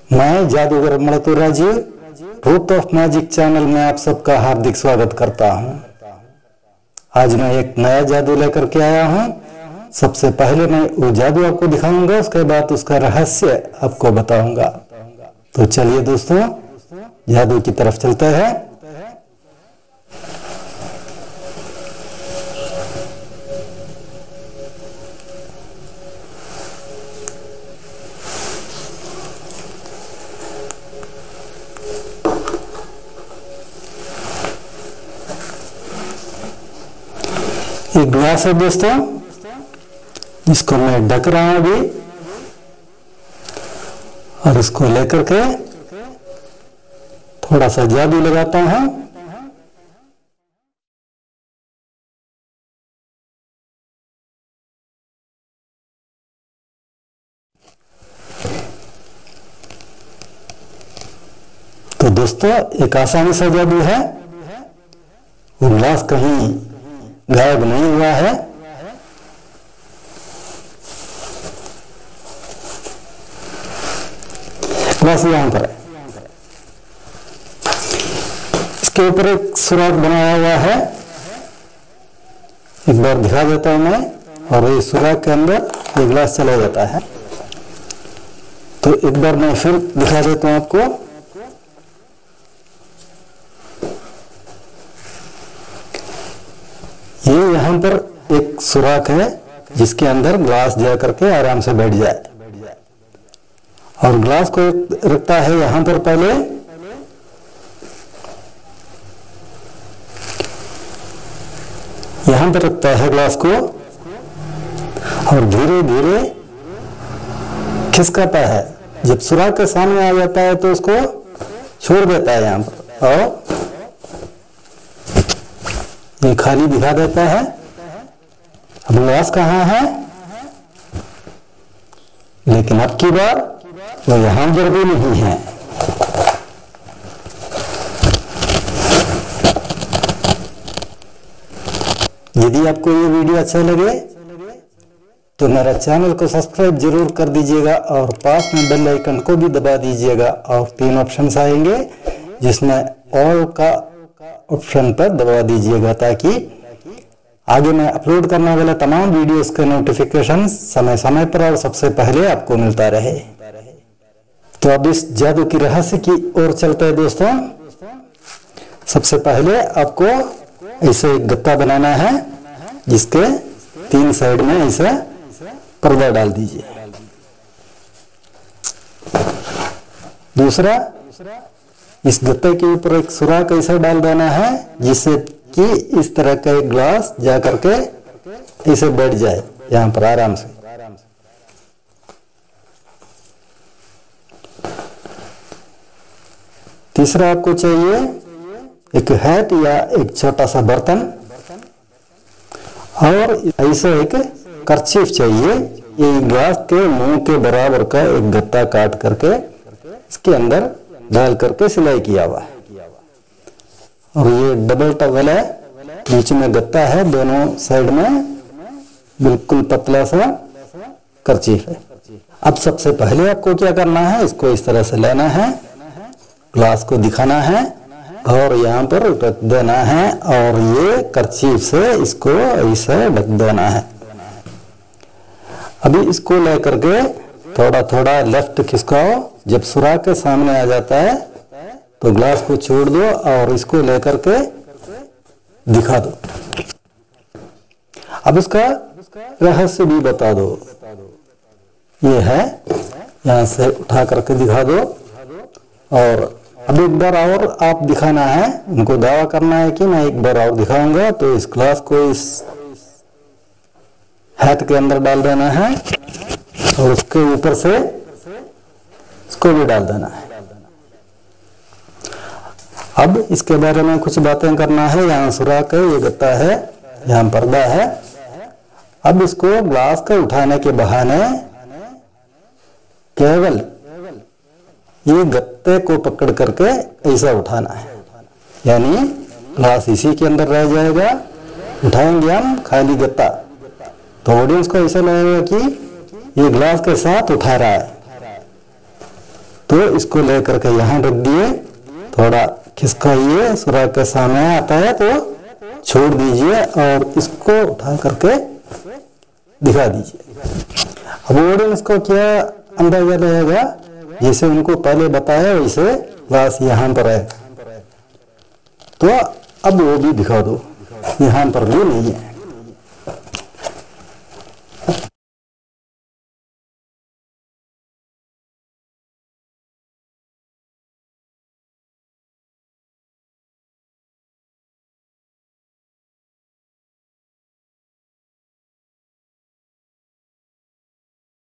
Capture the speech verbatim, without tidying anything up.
मैं जादूगर मृत्यु Rajiv root of magic channel में आप सबका हार्दिक स्वागत करता हूं। आज मैं एक नया जादू लेकर के आया हूं। सबसे पहले मैं वो जादू आपको दिखाऊंगा, उसके बाद उसका रहस्य आपको बताऊंगा। तो चलिए दोस्तों, जादू की तरफ चलते हैं। एक ग्लास है दोस्तों, जिसको मैं ढक रहा हूं अभी, और इसको लेकर के थोड़ा सा जादू लगाता हूं। तो दोस्तों, एक आसानी सा जादू है। वो ग्लास कहीं गायब नहीं हुआ है। ग्लास यहां पर है, इसके ऊपर एक सुराख बनाया हुआ है। एक बार दिखा देता हूं मैं, और ये सुराख के अंदर ये ग्लास चला जाता है। तो एक बार मैं फिर दिखा देता हूं आपको। ये यहाँ पर एक सुराख है, जिसके अंदर ग्लास जा करके आराम से बैठ जाए, और ग्लास को रखता है यहाँ पर। पहले यहाँ पर रखता है ग्लास को, और धीरे धीरे खिसकाता है। जब सुराख के सामने आ जाता है तो उसको छोड़ देता है यहाँ पर, और ये खाली दिखा देता है। अब ग्लास कहाँ है, लेकिन अब की बार वो यहां पर भी नहीं है। यदि आपको ये वीडियो अच्छा लगे तो मेरा चैनल को सब्सक्राइब जरूर कर दीजिएगा, और पास में बेल आइकन को भी दबा दीजिएगा। और तीन ऑप्शंस आएंगे, जिसमें ऑल का ऑप्शन पर दबा दीजिएगा, ताकि आगे मैं अपलोड करने वाले तमाम वीडियोस के नोटिफिकेशन समय समय पर और सबसे पहले आपको मिलता रहे। तो अब इस जादू की रहस्य की ओर चलते हैं दोस्तों। सबसे पहले आपको ऐसे एक गत्ता बनाना है, जिसके तीन साइड में ऐसा पर्दा डाल दीजिए। दूसरा, इस गत्ते के ऊपर एक सुराख ऐसा डाल देना है, जिससे कि इस तरह का एक ग्लास जा करके ऐसे बैठ जाए यहां पर आराम से। तीसरा, आपको चाहिए एक हैट या एक छोटा सा बर्तन, और ऐसा एक कर्चीफ चाहिए। ये ग्लास के मुंह के बराबर का एक गत्ता काट करके इसके अंदर डाल करके सिलाई किया हुआ है। और ये डबल टवल है, बीच में गत्ता है, दोनों साइड में बिल्कुल पतला सा कर्चीफ है। अब सबसे पहले आपको क्या करना है, इसको इस तरह से लेना है, ग्लास को दिखाना है, और यहाँ पर रख देना है, और ये कर्चीफ से इसको ऐसे ढक देना है। अभी इसको लेकर के थोड़ा थोड़ा लेफ्ट खिसकाओ। जब सुराख के सामने आ जाता है तो ग्लास को छोड़ दो, और इसको लेकर के दिखा दो। अब इसका रहस्य भी बता दो। ये है, यहां से उठा करके दिखा दो। और अब एक बार और आप दिखाना है, उनको दावा करना है कि मैं एक बार और दिखाऊंगा। तो इस ग्लास को इस हैट के अंदर डाल देना है, और उसके ऊपर से इसको भी डाल देना है। अब इसके बारे में कुछ बातें करना है। यहाँ सुराख है, ये गत्ता है, यहाँ पर्दा है। अब इसको ग्लास को उठाने के बहाने केवल ये गत्ते को पकड़ करके ऐसा उठाना है, यानी ग्लास इसी के अंदर रह जाएगा। उठाएंगे हम खाली गत्ता, तो ऑडियंस को ऐसा लगेगा कि ये ग्लास के साथ उठा रहा है। तो इसको लेकर के यहाँ रख दिए, थोड़ा खिसकाइए, सुराख के सामने आता है तो छोड़ दीजिए और इसको उठा करके दिखा दीजिए। अब ऑडियंस को क्या अंदाजा रहेगा, जैसे उनको पहले बताया वैसे बस यहाँ पर है, तो अब वो भी दिखा दो, यहाँ पर भी नहीं है।